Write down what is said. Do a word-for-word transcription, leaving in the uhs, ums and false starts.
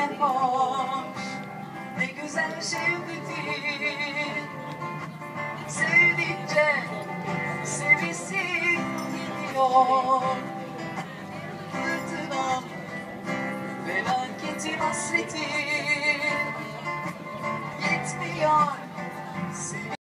güzel hoş, ne güzel şevketin. Sevdikçe sevisin gidiyor. Fırtınam, felaketin hasretin yetmiyor.